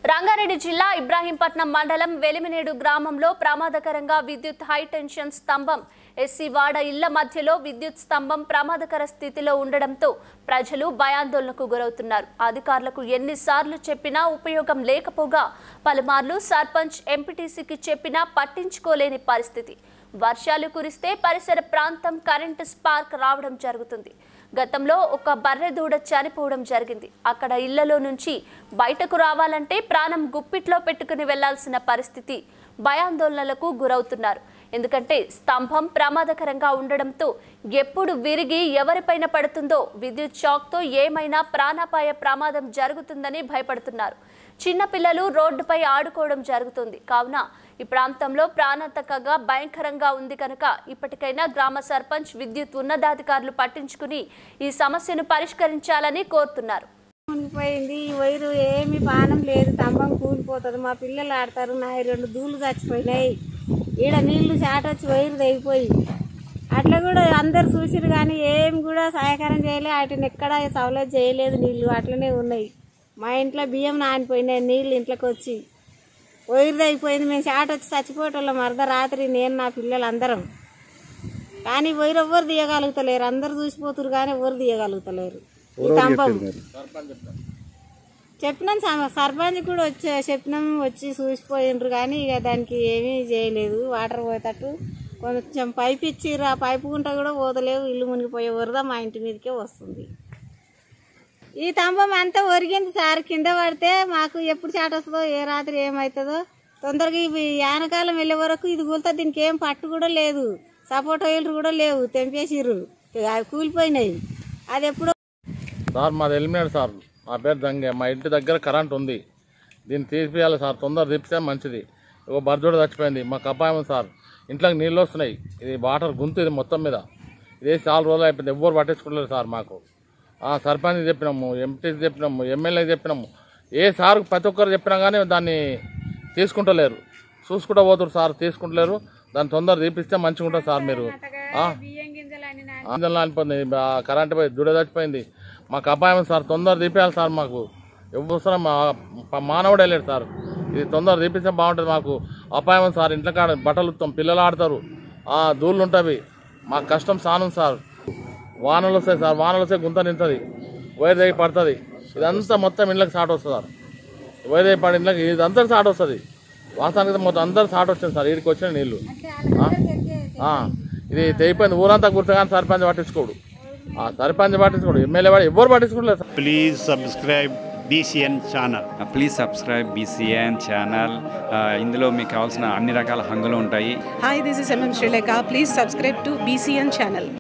రంగారెడ్డి జిల్లా ఇబ్రాహీంపట్నం మండలం వెలిమినేడు గ్రామంలో ప్రమాదకరంగా విద్యుత్ హై టెన్షన్ స్తంభం ఎస్సీ వాడ ఇళ్ల మధ్యలో విద్యుత్ స్తంభం ప్రమాదకర స్థితిలో ఉండడంతో ప్రజలు భయాందోళనకు గురవుతున్నారు. అధికారులకు ఎన్నిసార్లు చెప్పినా ఉపయోగం లేకపోగా పలుమార్లు సర్పంచ్ ఎంపీటీసీకి చెప్పినా పట్టించుకోలేని పరిస్థితి. వర్షాలు కురిస్తే పరిసర ప్రాంతం కరెంటు స్పార్క్ రావడం జరుగుతుంది. గతంలో ఒక బర్రె దూడ చనిపోవడం జరిగింది. అక్కడ ఇళ్లలో నుంచి బయటకు రావాలంటే ప్రాణం గుప్పిట్లో పెట్టుకుని వెళ్లాల్సిన పరిస్థితి. భయాందోళనలకు గురవుతున్నారు. ఎందుకంటే స్తంభం ప్రమాదకరంగా ఉండడంతో ఎప్పుడు విరిగి ఎవరిపైన పడుతుందో విద్యుత్ షాక్తో ఏమైనా ప్రాణాపాయ ప్రమాదం జరుగుతుందని భయపడుతున్నారు. చిన్నపిల్లలు రోడ్డుపై ఆడుకోవడం జరుగుతుంది. కావున ఈ ప్రాంతంలో ప్రాణాంతకంగా భయంకరంగా ఉంది కనుక ఇప్పటికైనా గ్రామ సర్పంచ్ విద్యుత్ ఉన్నతాధికారులు పట్టించుకుని ఈ సమస్యను పరిష్కరించాలని కోరుతున్నారు. మునిగిపోయింది, ఈ వైరు ఏమి పానం లేదు, స్తంభం కూలిపోతుంది. మా పిల్లలు ఆడతారు, నా 2 దూలు చచ్చిపోయినాయి. ఈడ నీళ్లు చాటొచ్చి వైరు తెగిపోయి అట్లా కూడా అందరు చూసిరు కానీ ఏం కూడా సహాయకారం చేయలేదు. వాటిని ఎక్కడ సవలత్ చేయలేదు. నీళ్లు అట్లనే ఉన్నాయి. మా ఇంట్లో బియ్యం నానిపోయినాయి నీళ్ళు ఇంట్లోకి వచ్చి. వైరు తెగిపోయింది. మేము చాటొచ్చి చచ్చిపోయేటోళ్ళం అర్ధరాత్రి, నేను నా పిల్లలు అందరం. కానీ వైరు ఎవ్వరు తీయగలుగుతలేరు. అందరు చూసిపోతురు కానీ ఎవరు తీయగలుగుతలేరు. చెప్పినాం, సర్పంచ్ కూడా చెప్పినాం, వచ్చి చూసిపోయిండ్రు కానీ ఇక దానికి ఏమీ చేయలేదు. వాటర్ పోయేటట్టు కొంచెం పైప్ ఇచ్చిర్రు. ఆ పైపు గుంట కూడా పోతలేవు. ఇల్లు మునిగిపోయే వరద మా ఇంటి మీదకే వస్తుంది. ఈ స్తంభం అంతా ఒరిగింది సార్. కింద పడితే మాకు ఎప్పుడు చాట వస్తుందో, ఏ రాత్రి ఏమవుతుందో. తొందరగా ఇవి యానకాలం వెళ్ళే వరకు ఇది కూలితే దీనికి ఏం పట్టు కూడా లేదు. సపోర్ట్ వైర్లు కూడా లేవు, తెంపేసిర్రు. అవి కూలిపోయినాయి. అది ఎప్పుడో సార్ మాది ఎలిమినేట్ సార్. మా పేరు దంగే. మా ఇంటి దగ్గర కరెంట్ ఉంది. దీన్ని తీసిపోయాలి సార్. తొందర తీపిస్తే మంచిది. ఒక బర్జోడు చచ్చిపోయింది. మాకు అపాయం సార్. ఇంట్లోకి నీళ్ళు వస్తున్నాయి. ఇది వాటర్ గుంతు, ఇది మొత్తం మీద ఇదే చాలా రోజులు అయిపోయింది. ఎవ్వరు పట్టించుకోలేదు సార్. మాకు సర్పంచ్ చెప్పినాము, ఎంపీటీసీ చెప్పినాము, ఎమ్మెల్యేకి చెప్పినాము. ఏ సార్ ప్రతి ఒక్కరు చెప్పినా కానీ దాన్ని తీసుకుంటలేరు. చూసుకుంటూ పోతారు సార్, తీసుకుంటలేరు. దాన్ని తొందర తీపిస్తే మంచిగా ఉంటుంది సార్. మీరు గింజలు అనిపోయింది, కరెంట్ పోయి దూడ చచ్చిపోయింది. మాకు అపాయం సార్. తొందర తీపేయాలి సార్. మాకు ఎవరు మానవుడు వెళ్ళాడు సార్. ఇది తొందర తీపిస్తే బాగుంటుంది. మాకు అపాయం సార్. ఇంట్లో కాడ బట్టలు ఉత్తాం, పిల్లలు ఆడతారు, దూళ్ళు ఉంటుంది. మాకు కష్టం సానం సార్. వానలు వస్తాయి సార్. వానలు వస్తే గుంత నింతుంది, వైర్ దగ్గర పడుతుంది. ఇదంతా మొత్తం ఇళ్ళకి సాట్ వస్తుంది సార్. వైర్ దగ్గర పడి ఇళ్ళకి ఇదంతా సాట్ వస్తుంది. వాస్తవానికి మొత్తం అందరు సాట్ వచ్చింది సార్. వీడికి వచ్చిన నీళ్ళు ఇది తెగిపోయింది. ఊరంతా గుర్తుగానే సర్పంచ్ పట్టించుకోడు. సర్పంచ్ పట్టించుకోడు, ఎమ్మెల్యే వాడు ఎవరు పట్టించుకోలేదు sir. Please subscribe BCN channel. Please subscribe BCN channel. ఇందులో మీకు కావాల్సిన అన్ని రకాల హంగులు ఉంటాయి. Hi, this is MM Sri Lanka. Please subscribe to BCN channel.